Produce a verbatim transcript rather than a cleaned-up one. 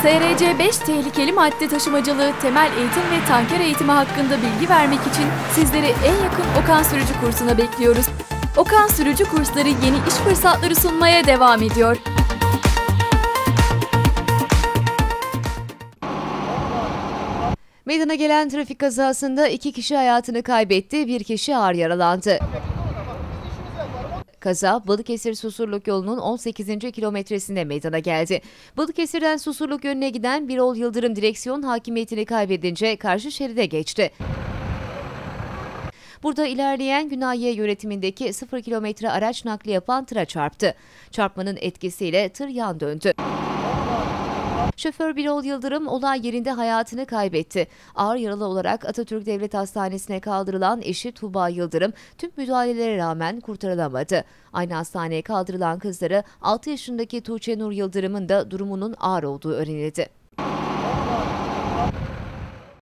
S R C beş tehlikeli madde taşımacılığı, temel eğitim ve tanker eğitimi hakkında bilgi vermek için sizleri en yakın Okan Sürücü kursuna bekliyoruz. Okan Sürücü kursları yeni iş fırsatları sunmaya devam ediyor. Meydana gelen trafik kazasında iki kişi hayatını kaybetti, bir kişi ağır yaralandı. Kaza Balıkesir Susurluk yolunun on sekizinci kilometresinde meydana geldi. Balıkesir'den Susurluk yönüne giden Birol Yıldırım direksiyon hakimiyetini kaybedince karşı şeride geçti. Burada ilerleyen Günayiye yönetimindeki sıfır kilometre araç nakli yapan tıra çarptı. Çarpmanın etkisiyle tır yan döndü. Şoför Birol Yıldırım olay yerinde hayatını kaybetti. Ağır yaralı olarak Atatürk Devlet Hastanesi'ne kaldırılan eşi Tuğba Yıldırım tüm müdahalelere rağmen kurtarılamadı. Aynı hastaneye kaldırılan kızları altı yaşındaki Tuğçe Nur Yıldırım'ın da durumunun ağır olduğu öğrenildi.